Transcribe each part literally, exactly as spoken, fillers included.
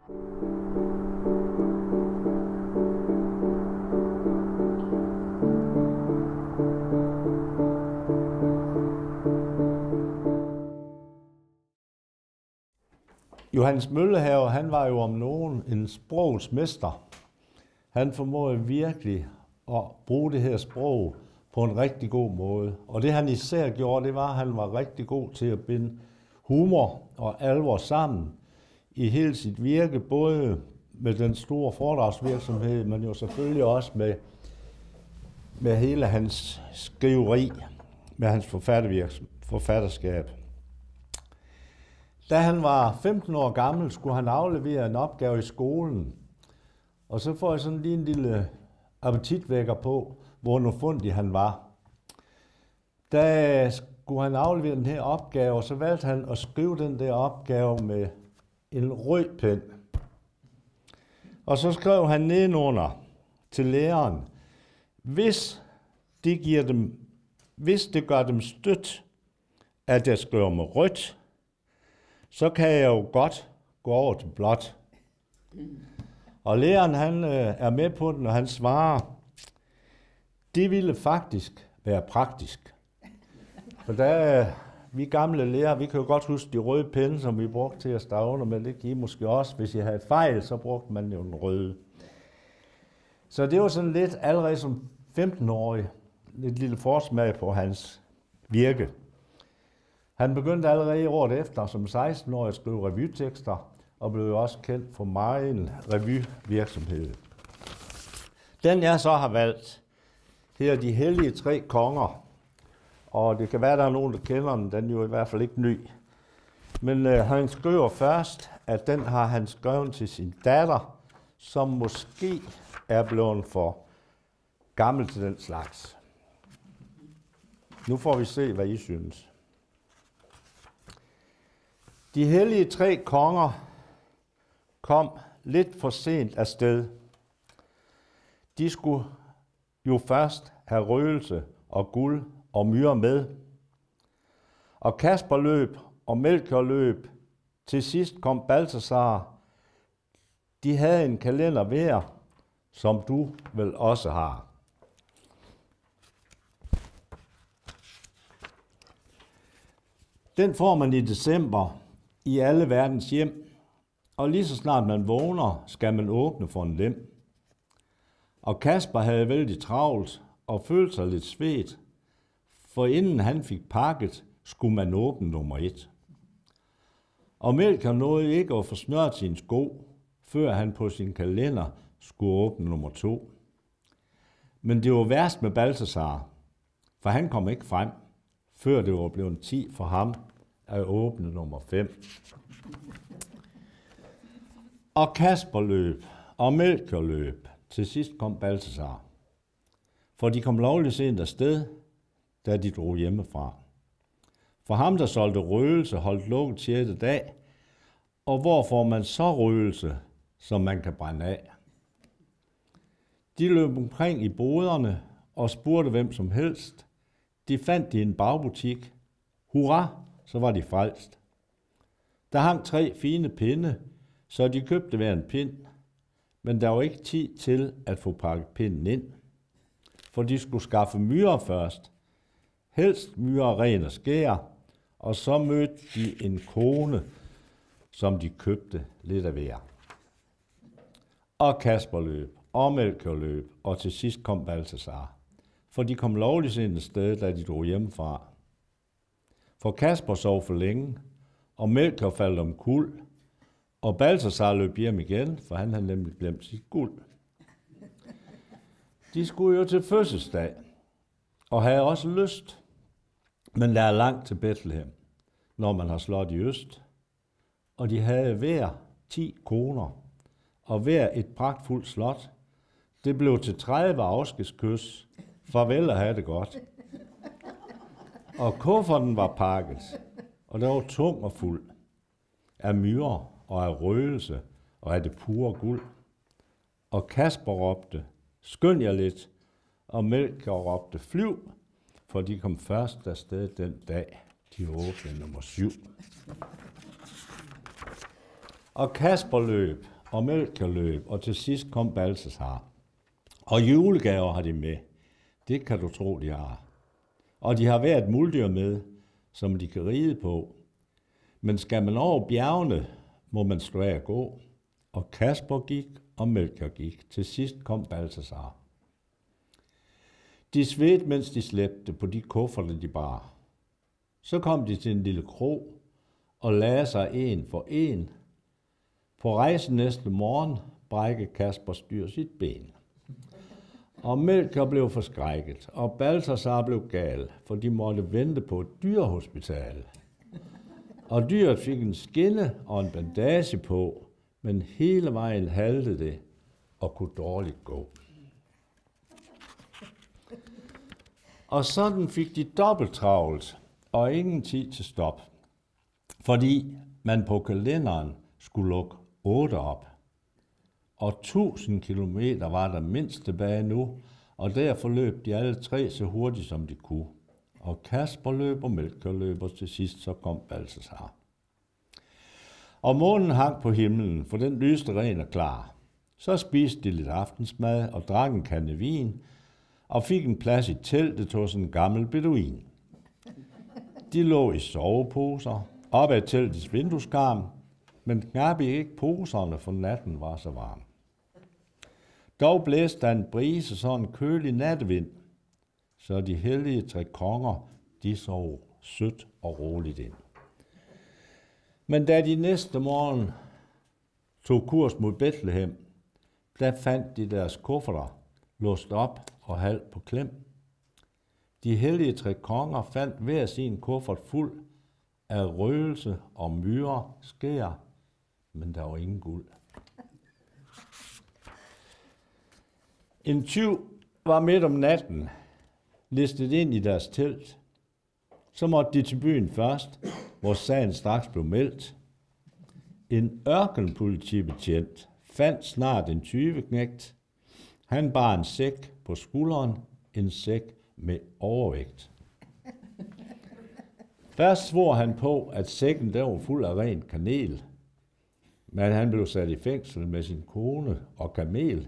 Johannes Møllehaver, han var jo om nogen en sprogets mester. Han formåede virkelig at bruge det her sprog på en rigtig god måde. Og det han især gjorde, det var, at han var rigtig god til at binde humor og alvor sammen i hele sit virke, både med den store foredragsvirksomhed, men jo selvfølgelig også med, med hele hans skriveri, med hans forfatterskab. Da han var femten år gammel, skulle han aflevere en opgave i skolen. Og så får jeg sådan lige en lille appetitvækker på, hvor underfundig han var. Da skulle han aflevere den her opgave, og så valgte han at skrive den der opgave med en rød pen. Og så skrev han nedenunder til læreren, hvis det, giver dem, hvis det gør dem stødt, at jeg skriver med rødt, så kan jeg jo godt gå over til blåt. Og læreren han øh, er med på den, og han svarer, det ville faktisk være praktisk. For der, vi gamle lærere, vi kan jo godt huske de røde penne, som vi brugte til at stave under, men det kan I måske også. Hvis I havde fejl, så brugte man jo den røde. Så det var sådan lidt allerede som femten-årig, et lille forsmag på hans virke. Han begyndte allerede året efter som seksten-årig at skrive revytekster, og blev også kendt for meget revyvirksomhed. Den jeg så har valgt, her er De Hellige Tre Konger, og det kan være, der er nogen, der kender den, den er jo i hvert fald ikke ny. Men øh, han skriver først, at den har han skrevet til sin datter, som måske er blevet for gammel til den slags. Nu får vi se, hvad I synes. De hellige tre konger kom lidt for sent afsted. De skulle jo først have røgelse og guld og myre med. Og Kasper løb, og Melchior løb. Til sidst kom Balthasar. De havde en kalender hver, som du vel også har. Den får man i december i alle verdens hjem, og lige så snart man vågner, skal man åbne for en lem. Og Kasper havde vældig travlt og følte sig lidt svedt, for inden han fik pakket, skulle man åbne nummer et. Og Melchior nåede ikke at få snørt sine sko, før han på sin kalender skulle åbne nummer to. Men det var værst med Balthasar, for han kom ikke frem, før det var blevet ti for ham at åbne nummer fem. Og Kasper løb, og Melchior løb. Til sidst kom Balthasar. For de kom lovligt sent afsted, da de drog hjemmefra. For ham, der solgte røgelse, holdt lukket sjette dag, og hvor får man så røgelse, som man kan brænde af? De løb omkring i boderne og spurgte hvem som helst. De fandt de i en bagbutik. Hurra, så var de frelst. Der hang tre fine pinde, så de købte hver en pind. Men der var ikke tid til at få pakket pinden ind, for de skulle skaffe myrer først. Helst myrer ren og skær, og så mødte de en kone, som de købte lidt af hver. Og Kasper løb, og Melchior løb, og til sidst kom Balthasar, for de kom lovligt ind et sted, da de drog hjemmefra. For Kasper sov for længe, og Melchior faldt omkuld, og Balthasar løb hjem igen, for han havde nemlig glemt sit guld. De skulle jo til fødselsdag, og havde også lyst, men der er langt til Bethlehem, når man har slået i øst. Og de havde hver ti koner, og hver et pragtfuldt slot. Det blev til tredive afskedskys. Farvel og have det godt. Og kufferten var pakket, og der var tung og fuld af myrer og af røgelse og af det pure guld. Og Kasper råbte, skynd jer lidt, og Melchior råbte, flyv, for de kom først afsted den dag, de åbnede nummer syv. Og Kasper løb, og mælkeløb, og til sidst kom Balthasar. Og julegaver har de med. Det kan du tro, de har. Og de har været muldyr med, som de kan ride på. Men skal man over bjergene, må man stå af at gå. Og Kasper gik, og Melchior gik. Til sidst kom Balthasar. De svedte, mens de slæbte på de kufferter, de bar. Så kom de til en lille kro, og lagde sig en for en. På rejsen næste morgen brækkede Kasper styr sit ben. Og Melchior blev forskrækket, og Balthasar blev gal, for de måtte vente på et dyrehospital. Og dyret fik en skinne og en bandage på, men hele vejen haltede det og kunne dårligt gå. Og sådan fik de dobbelt travlt og ingen tid til stop, fordi man på kalenderen skulle lukke otte op. Og tusind kilometer var der mindst tilbage nu, og derfor løb de alle tre så hurtigt som de kunne. Og Kasper løb og Melchior løb, og til sidst så kom Balthasar. Og månen hang på himlen, for den lyste ren og klar. Så spiste de lidt aftensmad og drak en kande vin, og fik en plads i teltet hos en gammel beduin. De lå i soveposer, op ad teltets vindueskarm, men knap ikke poserne, for natten var så varm. Dog blæste der en brise, så en kølig nattevind, så de hellige tre konger, de sov sødt og roligt ind. Men da de næste morgen tog kurs mod Bethlehem, der fandt de deres kufferter låst op og halvt på klem. De hellige tre konger fandt hver sin kuffert fuld af røgelse og myrer, skær, men der var ingen guld. En tyv var midt om natten listet ind i deres telt. Så måtte de til byen først, hvor sagen straks blev meldt. En ørkenpolitibetjent fandt snart en tyveknægt. Han bar en sæk på skulderen, en sæk med overvægt. Først svor han på, at sækken der var fuld af ren kanel, men han blev sat i fængsel med sin kone og kamel.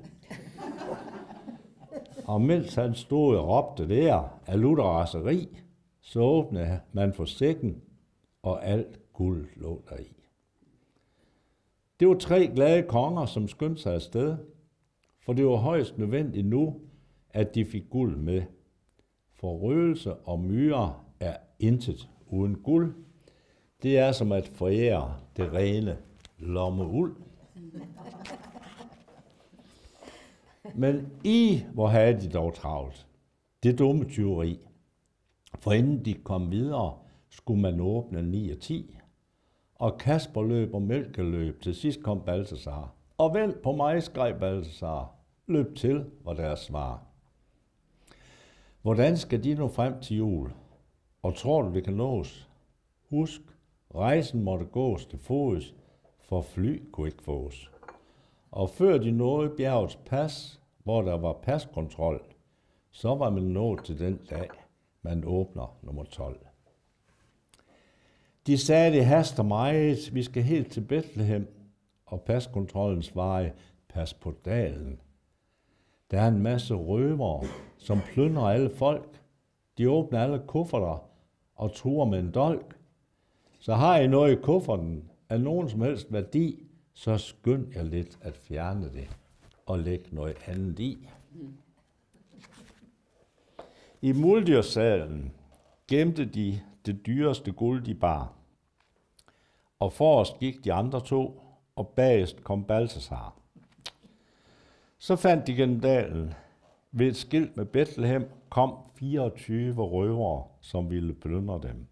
Og mens han stod og råbte der af lutter raseri, så åbnede man for sækken, og alt guld lå deri. Det var tre glade konger, som skyndte sig afsted, for det var højst nødvendigt nu, at de fik guld med. For røgelse og myrer er intet uden guld. Det er som at forære det rene lommeuld. Men I, hvor havde de dog travlt. Det dumme tyveri. For inden de kom videre, skulle man åbne ni og ti. Og Kasper løb og Melchior løb. Til sidst kom Balthasar. Og vent på mig, skreg Balthasar. Løb til, var deres svar. Hvordan skal de nå frem til jul? Og tror du, det kan nås? Husk, rejsen måtte gås til fods, for fly kunne ikke fås. Og før de nåede bjergets pas, hvor der var paskontrol, så var man nået til den dag, man åbner nummer tolv. De sagde, det haster meget, vi skal helt til Bethlehem, og paskontrollen svarede, pas på dalen. Der er en masse røvere, som plyndrer alle folk. De åbner alle kufferter og truer med en dolk. Så har I noget i kufferten af nogen som helst værdi, så skynd jer lidt at fjerne det og lægge noget andet i. I muldyrsalen gemte de det dyreste guld, de bar. Og forrest gik de andre to, og bagest kom Balthasar. Så fandt de gennem dalen. Ved et skilt med Bethlehem kom fireogtyve røvere, som ville plyndre dem.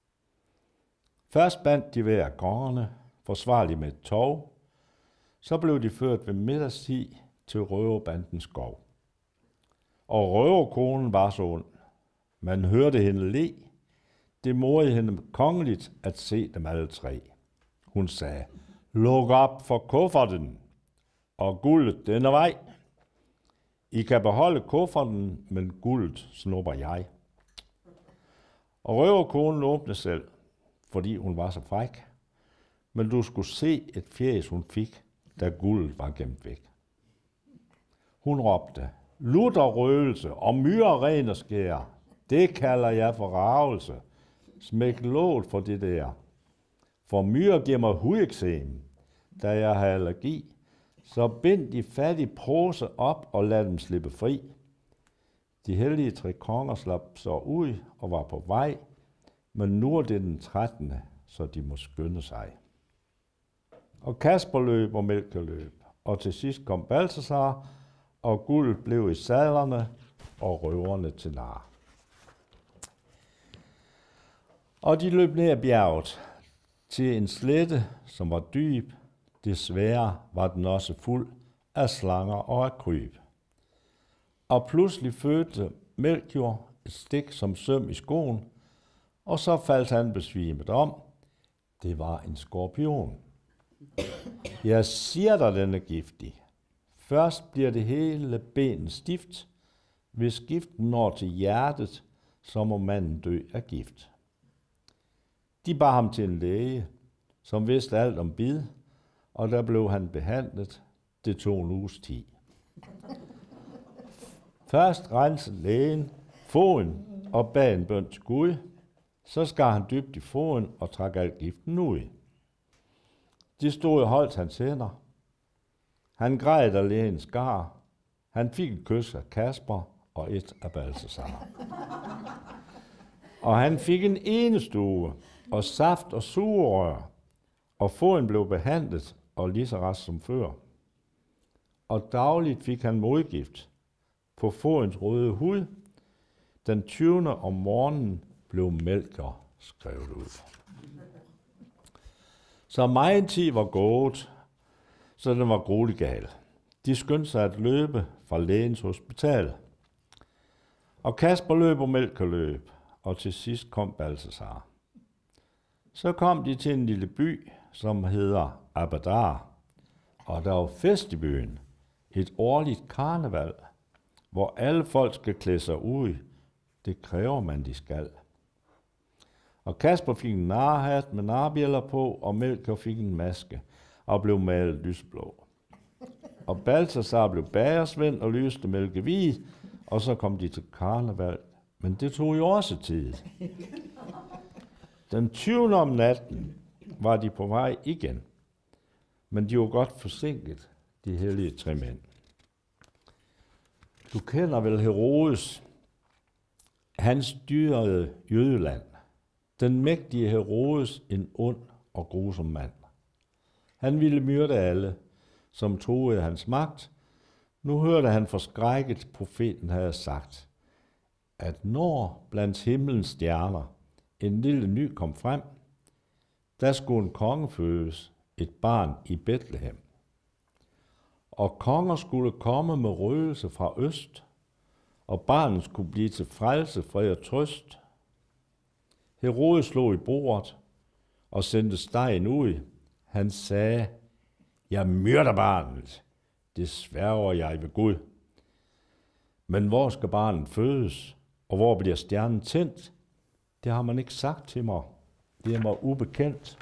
Først bandt de hver kongerne, forsvarligt med et tov. Så blev de ført ved middagstid til røverbandens skov. Og røverkonen var så ond. Man hørte hende le. Det morede hende kongeligt at se dem alle tre. Hun sagde, luk op for kufferten, og guldet den er vej. I kan beholde kufferten, men guldet snupper jeg. Og røverkonen åbnede selv, fordi hun var så fræk. Men du skulle se et fjæs, hun fik, da guldet var gemt væk. Hun råbte, lutter røgelse og myre ren og skær. Det kalder jeg for ravelse. Smæk låget for det der. For myre giver mig hudeksem, da jeg har allergi. Så bind de fattige prose op og lad dem slippe fri. De hellige tre konger slap så ud og var på vej, men nu er det den trettende, så de må skynde sig. Og Kasper løb og Melchior løb, og til sidst kom Balthasar, og guldet blev i sadlerne og røverne til nar. Og de løb ned ad bjerget til en slette, som var dyb. Desværre var den også fuld af slanger og af kryb. Og pludselig fødte Melchior et stik som søm i skoen, og så faldt han besvimet om. Det var en skorpion. Jeg siger dig, den er giftig. Først bliver det hele ben stift. Hvis giften når til hjertet, så må manden dø af gift. De bar ham til en læge, som vidste alt om bid, og der blev han behandlet. Det tog en uges tid. Først rensede lægen foden og bag en bøn til Gud. Så skar han dybt i foden og trak al giften ud. De stod og holdt hans hænder. Han græd, da lægen skar. Han fik et kys af Kasper og et af Balthasar. Og han fik en enestue og saft og sugerør, og foden blev behandlet og lige så rask som før. Og dagligt fik han modgift på fodens røde hud. Den tyvende om morgenen blev Melchior skrevet ud. Så meget tid var gået, så den var gruelig gal. De skyndte sig at løbe fra lægens hospital. Og Kasper løb og Melchior løb, og til sidst kom Balthasar. Så kom de til en lille by, som hedder Abadar, og der var fest i byen, et årligt karneval, hvor alle folk skal klæde sig ud. Det kræver man, de skal. Og Kasper fik en narhat med narbjælder på, og Melchior fik en maske og blev malet lysblå. Og Balthasar blev bagersvend og lyste mælke hvid, og så kom de til karneval. Men det tog jo også tid. Den tyvende om natten var de på vej igen, men de var godt forsinket, de hellige tre mænd. Du kender vel Herodes. Han styrede Jødeland. Den mægtige Herodes, en ond og grusom mand. Han ville myrde alle, som troede hans magt. Nu hørte han forskrækket, profeten havde sagt, at når blandt himlens stjerner en lille ny kom frem, der skulle en konge fødes, et barn i Betlehem. Og konger skulle komme med røgelse fra øst, og barnet skulle blive til frelse, fred og trøst. Herodes slog i bordet og sendte stegen ud. Han sagde, jeg myrder barnet, det sværger jeg ved Gud. Men hvor skal barnet fødes, og hvor bliver stjernen tændt? Det har man ikke sagt til mig. Det er mig ubekendt.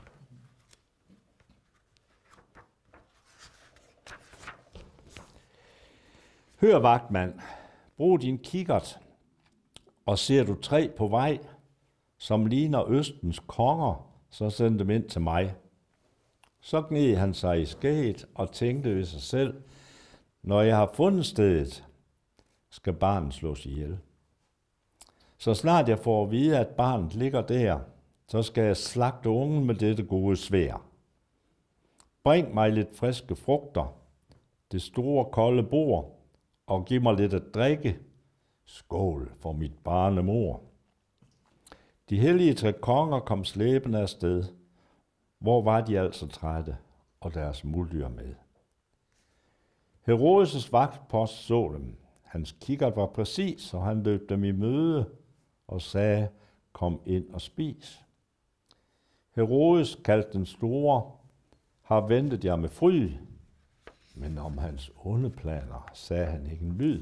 Hør, vagtmand, brug din kikkert, og ser du tre på vej, som ligner Østens konger, så send dem ind til mig. Så gned han sig i skæget og tænkte ved sig selv, når jeg har fundet stedet, skal barnet slås ihjel. Så snart jeg får at vide, at barnet ligger der, så skal jeg slagte ungen med dette gode sværd. Bring mig lidt friske frugter, det store kolde bord, og giv mig lidt at drikke. Skål for mit barnemor. De hellige tre konger kom slæbende afsted. Hvor var de altså trætte, og deres muldyr med. Herodes' vagtpost så dem. Hans kikkert var præcis, og han løb dem i møde og sagde, kom ind og spis. Herodes, kaldt den store, har ventet jer med fryd, men om hans onde planer sagde han ikke en lyd.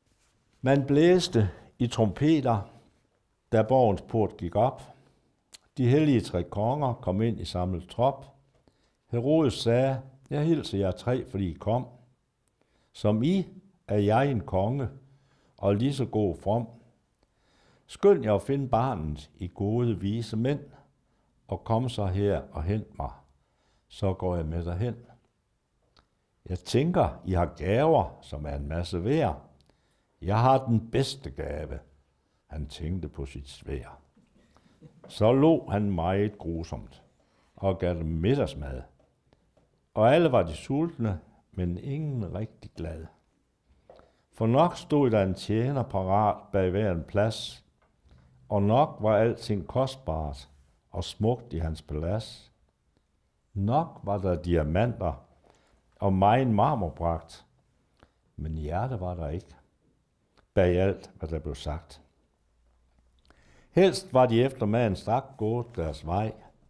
Man blæste i trompeter, da borgens port gik op. De hellige tre konger kom ind i samlet trop. Herodes sagde, jeg hilser jer tre, fordi I kom. Som I er jeg en konge, og lige så god from. Skynd jer at finde barnet i gode, vise mænd, og kom så her og hent mig. Så går jeg med derhen. Jeg tænker, I har gaver, som er en masse værd. Jeg har den bedste gave. Han tænkte på sit sværd. Så lå han meget grusomt og gav dem middagsmad. Og alle var de sultne, men ingen rigtig glad. For nok stod der en tjener parat bag hver en plads, og nok var alting kostbart og smukt i hans palads. Nok var der diamanter og megen marmor bragt, men hjerte var der ikke, bag alt, hvad der blev sagt. Helst var de efter maden stak gået deres vej.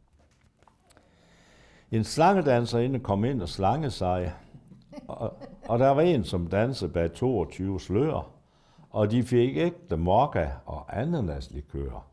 En slangedanserinde kom ind og slangede sig, og, og der var en, som dansede bag toogtyve slør, og de fik ægte mokka og ananaslikør.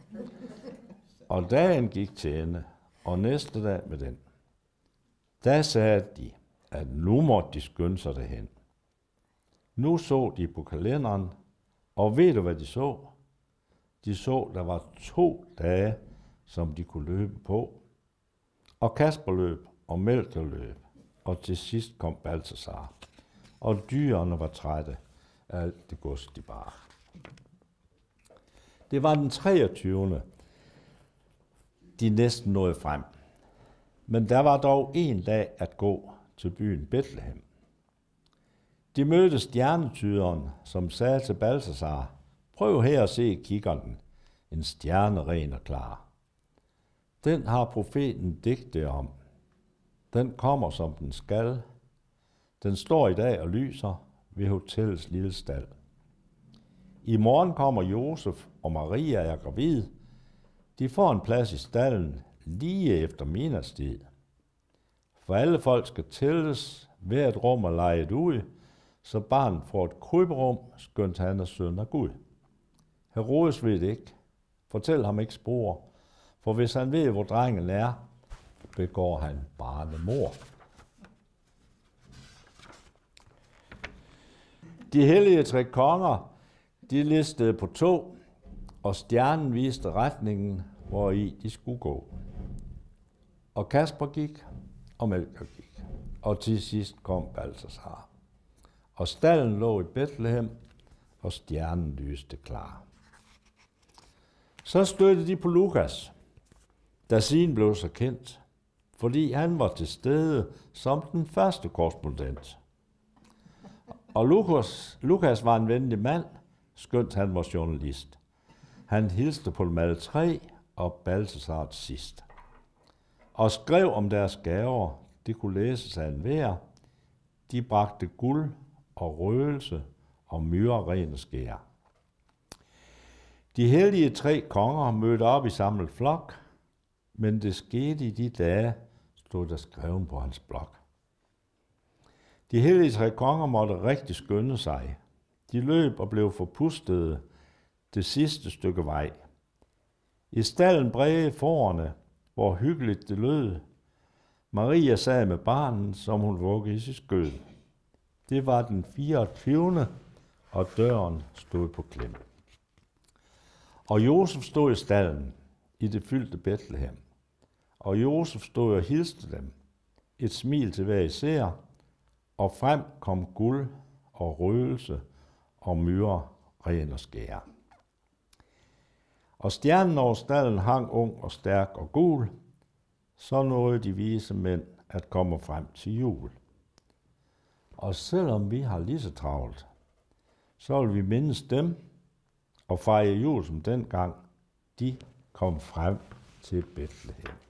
Og dagen gik til ende, og næste dag med den. Da sagde de, at nu måtte de skynde sig derhen. Nu så de på kalenderen, og ved du, hvad de så? De så, der var to dage, som de kunne løbe på. Og Kasper løb, og Melchior løb, og til sidst kom Balthasar. Og dyrene var trætte af alt det gods, de bar. Det var den treogtyvende de næsten nåede frem. Men der var dog en dag at gå til byen Bethlehem. De mødte stjernetyderen, som sagde til Balthasar, prøv her at se kikkerten, en stjerne ren og klar. Den har profeten digtet om. Den kommer, som den skal. Den står i dag og lyser ved hotellets lille stald. I morgen kommer Josef og Maria er gravid. De får en plads i stallen lige efter midnatstid. For alle folk skal tælles, hvert rum er lejet ud, så barnet får et kryberum, skønt han er søn af Gud. Herodes ved det ikke. Fortæl ham ikke spor, for hvis han ved, hvor drengen er, begår han barnemord. De hellige tre konger, de listede på to, og stjernen viste retningen, hvor i de skulle gå. Og Kasper gik, og Melchior gik, og til sidst kom Balthasar. Og stallen lå i Bethlehem, og stjernen lyste klar. Så stødte de på Lukas, da siden blev så kendt, fordi han var til stede som den første korrespondent. Og Lukas, Lukas var en venlig mand, skønt han var journalist. Han hilste på dem alle tre og Balthasar til sidst. Og skrev om deres gaver, det kunne læses af enhver. De bragte guld og røgelse og myre rene skær. De hellige tre konger mødte op i samlet flok, men det skete i de dage, stod der skrevet på hans blok. De hellige tre konger måtte rigtig skynde sig. De løb og blev forpustede det sidste stykke vej. I stallen bredde fårene, hvor hyggeligt det lød. Maria sad med barnet, som hun vuggede i sit skød. Det var den fireogtyvende, og døren stod på klem. Og Josef stod i stallen i det fyldte Bethlehem. Og Josef stod og hilste dem, et smil til hver især, og frem kom guld og røgelse og myre, ren og skær. Og stjernen over stallen hang ung og stærk og gul, så nåede de vise mænd at komme frem til jul. Og selvom vi har lige så travlt, så vil vi mindes dem og fejre jul som dengang de kom frem til Bethlehem.